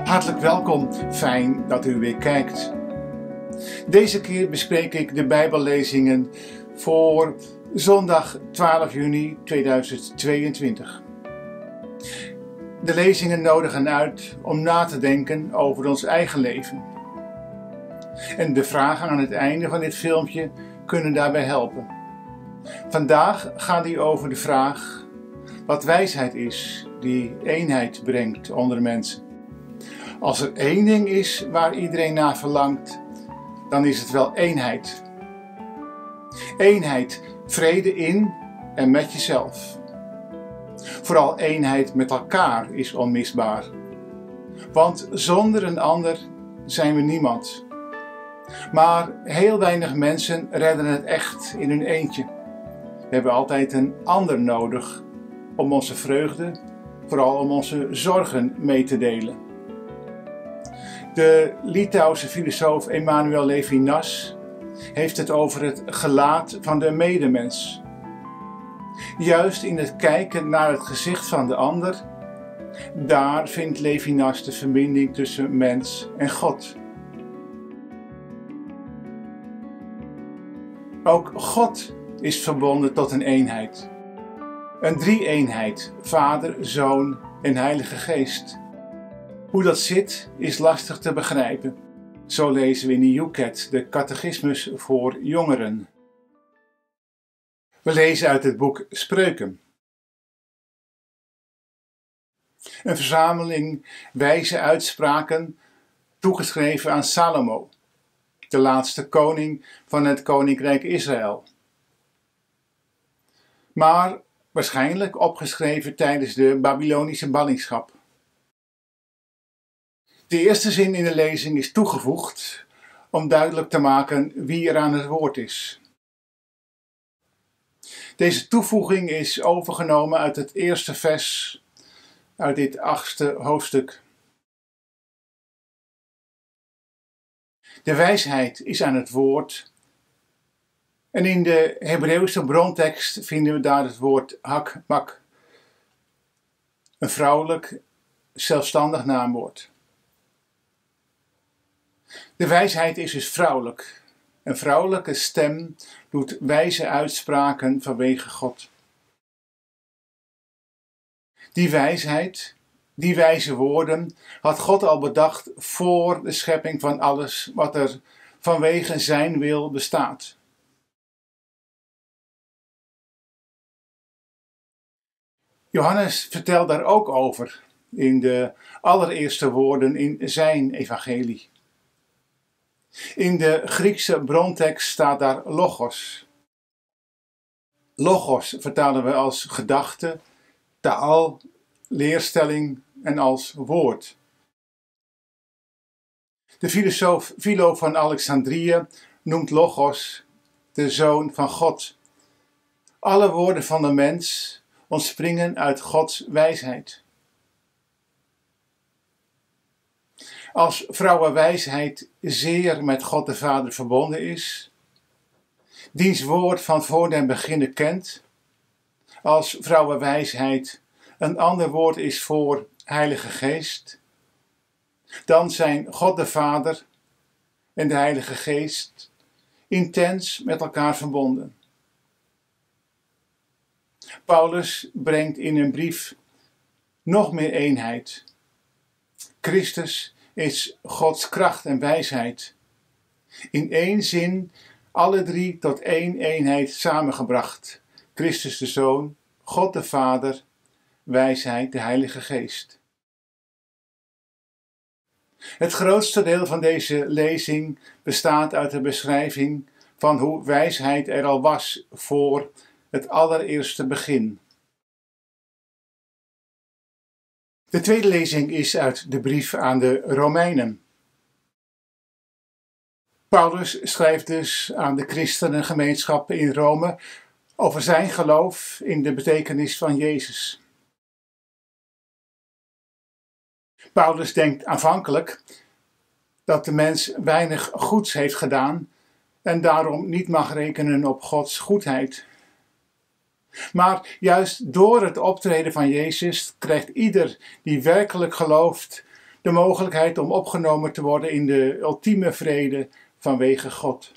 Hartelijk welkom, fijn dat u weer kijkt. Deze keer bespreek ik de Bijbellezingen voor zondag 12 juni 2022. De lezingen nodigen uit om na te denken over ons eigen leven. En de vragen aan het einde van dit filmpje kunnen daarbij helpen. Vandaag gaat die over de vraag wat wijsheid is die eenheid brengt onder mensen. Als er één ding is waar iedereen naar verlangt, dan is het wel eenheid. Eenheid, vrede in en met jezelf. Vooral eenheid met elkaar is onmisbaar. Want zonder een ander zijn we niemand. Maar heel weinig mensen redden het echt in hun eentje. We hebben altijd een ander nodig om onze vreugde, vooral om onze zorgen mee te delen. De Litouwse filosoof Emanuel Levinas heeft het over het gelaat van de medemens. Juist in het kijken naar het gezicht van de ander, daar vindt Levinas de verbinding tussen mens en God. Ook God is verbonden tot een eenheid. Een drie-eenheid, Vader, Zoon en Heilige Geest. Hoe dat zit is lastig te begrijpen. Zo lezen we in de UCAT, de catechismus voor jongeren. We lezen uit het boek Spreuken. Een verzameling wijze uitspraken toegeschreven aan Salomo, de laatste koning van het koninkrijk Israël. Maar waarschijnlijk opgeschreven tijdens de Babylonische ballingschap. De eerste zin in de lezing is toegevoegd om duidelijk te maken wie er aan het woord is. Deze toevoeging is overgenomen uit het eerste vers uit dit 8e hoofdstuk. De wijsheid is aan het woord en in de Hebreeuwse brontekst vinden we daar het woord hakmak, een vrouwelijk zelfstandig naamwoord. De wijsheid is dus vrouwelijk. Een vrouwelijke stem doet wijze uitspraken vanwege God. Die wijsheid, die wijze woorden, had God al bedacht voor de schepping van alles wat er vanwege zijn wil bestaat. Johannes vertelt daar ook over in de allereerste woorden in zijn evangelie. In de Griekse brontekst staat daar logos. Logos vertalen we als gedachte, taal, leerstelling en als woord. De filosoof Philo van Alexandrië noemt logos de zoon van God. Alle woorden van de mens ontspringen uit Gods wijsheid. Als vrouwenwijsheid zeer met God de Vader verbonden is, diens woord van voor den beginnen kent, als vrouwenwijsheid een ander woord is voor Heilige Geest, dan zijn God de Vader en de Heilige Geest intens met elkaar verbonden. Paulus brengt in een brief nog meer eenheid. Christus is Gods kracht en wijsheid. In één zin alle drie tot één eenheid samengebracht. Christus de Zoon, God de Vader, wijsheid de Heilige Geest. Het grootste deel van deze lezing bestaat uit de beschrijving van hoe wijsheid er al was voor het allereerste begin. De tweede lezing is uit de brief aan de Romeinen. Paulus schrijft dus aan de christenengemeenschap in Rome over zijn geloof in de betekenis van Jezus. Paulus denkt aanvankelijk dat de mens weinig goeds heeft gedaan en daarom niet mag rekenen op Gods goedheid. Maar juist door het optreden van Jezus krijgt ieder die werkelijk gelooft De mogelijkheid om opgenomen te worden in de ultieme vrede vanwege God.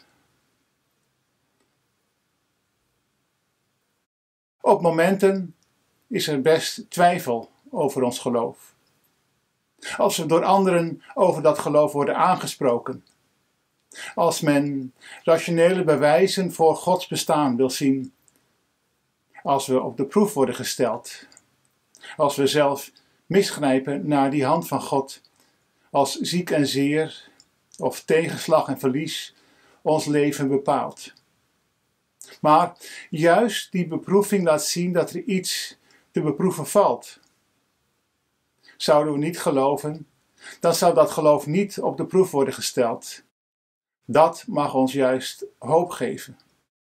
Op momenten is er best twijfel over ons geloof. Als we door anderen over dat geloof worden aangesproken. Als men rationele bewijzen voor Gods bestaan wil zien. Als we op de proef worden gesteld. Als we zelf misgrijpen naar die hand van God. Als ziek en zeer of tegenslag en verlies ons leven bepaalt. Maar juist die beproeving laat zien dat er iets te beproeven valt. Zouden we niet geloven, dan zou dat geloof niet op de proef worden gesteld. Dat mag ons juist hoop geven.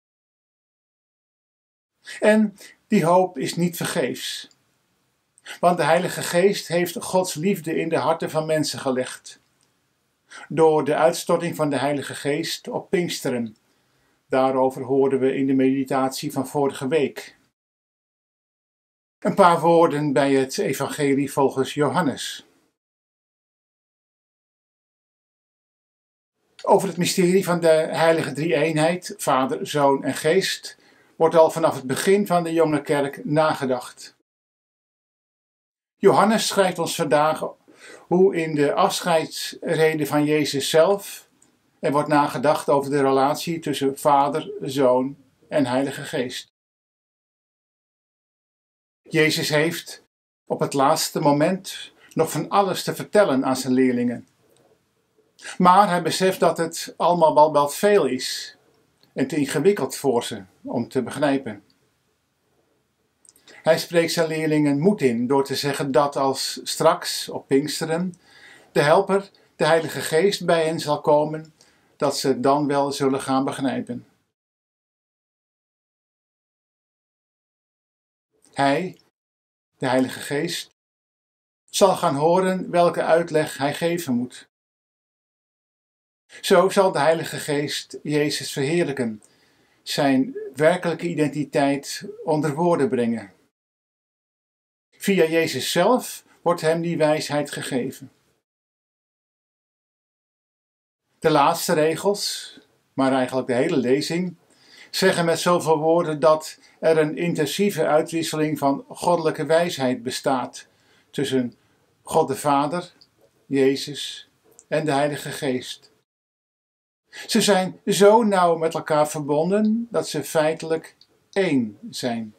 En die hoop is niet vergeefs. Want de Heilige Geest heeft Gods liefde in de harten van mensen gelegd. Door de uitstorting van de Heilige Geest op Pinksteren. Daarover hoorden we in de meditatie van vorige week. Een paar woorden bij het evangelie volgens Johannes. Over het mysterie van de heilige drie-eenheid, Vader, Zoon en Geest, wordt al vanaf het begin van de jonge kerk nagedacht. Johannes schrijft ons vandaag hoe in de afscheidsrede van Jezus zelf er wordt nagedacht over de relatie tussen Vader, Zoon en Heilige Geest. Jezus heeft op het laatste moment nog van alles te vertellen aan zijn leerlingen. Maar hij beseft dat het allemaal wel wat veel is en te ingewikkeld voor ze om te begrijpen. Hij spreekt zijn leerlingen moed in door te zeggen dat als straks op Pinksteren de Helper, de Heilige Geest, bij hen zal komen, dat ze het dan wel zullen gaan begrijpen. Hij, de Heilige Geest, zal gaan horen welke uitleg hij geven moet. Zo zal de Heilige Geest Jezus verheerlijken, zijn werkelijke identiteit onder woorden brengen. Via Jezus zelf wordt hem die wijsheid gegeven. De laatste regels, maar eigenlijk de hele lezing, zeggen met zoveel woorden dat er een intensieve uitwisseling van goddelijke wijsheid bestaat tussen God de Vader, Jezus en de Heilige Geest. Ze zijn zo nauw met elkaar verbonden dat ze feitelijk één zijn.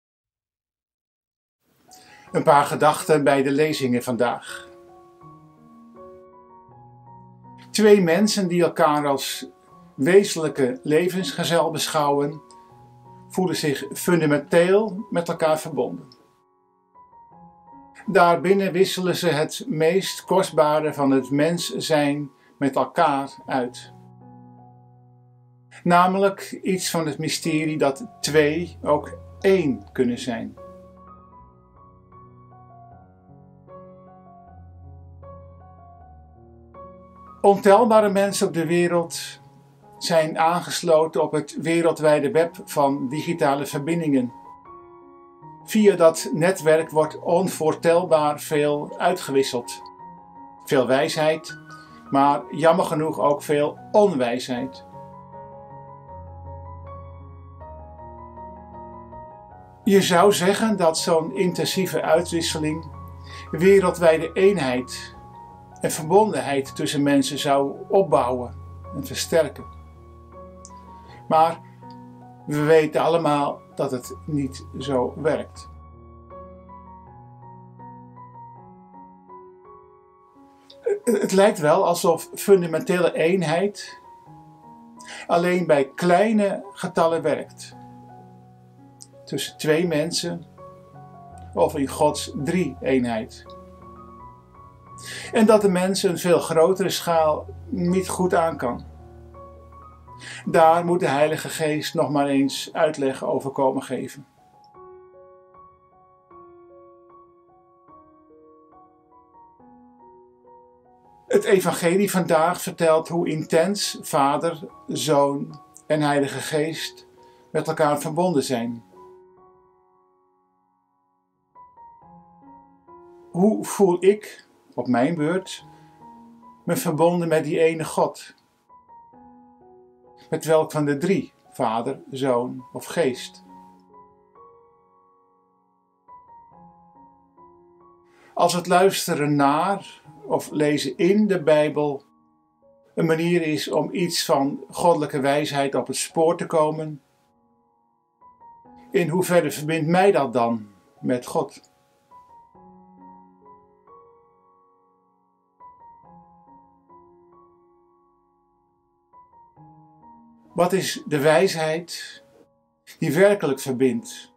Een paar gedachten bij de lezingen vandaag. Twee mensen die elkaar als wezenlijke levensgezel beschouwen, voelen zich fundamenteel met elkaar verbonden. Daarbinnen wisselen ze het meest kostbare van het mens zijn met elkaar uit. Namelijk iets van het mysterie dat twee ook één kunnen zijn. Ontelbare mensen op de wereld zijn aangesloten op het wereldwijde web van digitale verbindingen. Via dat netwerk wordt onvoorstelbaar veel uitgewisseld. Veel wijsheid, maar jammer genoeg ook veel onwijsheid. Je zou zeggen dat zo'n intensieve uitwisseling wereldwijde eenheid en verbondenheid tussen mensen zou opbouwen en versterken. Maar we weten allemaal dat het niet zo werkt. Het lijkt wel alsof fundamentele eenheid alleen bij kleine getallen werkt. Tussen twee mensen of in Gods drie-eenheid. En dat de mens een veel grotere schaal niet goed aan kan. Daar moet de Heilige Geest nog maar eens uitleg over komen geven. Het evangelie vandaag vertelt hoe intens Vader, Zoon en Heilige Geest met elkaar verbonden zijn. Hoe voel ik op mijn beurt, me verbonden met die ene God. Met welk van de drie, Vader, Zoon of Geest. Als het luisteren naar of lezen in de Bijbel een manier is om iets van goddelijke wijsheid op het spoor te komen, in hoeverre verbindt mij dat dan met God? Wat is de wijsheid die werkelijk verbindt?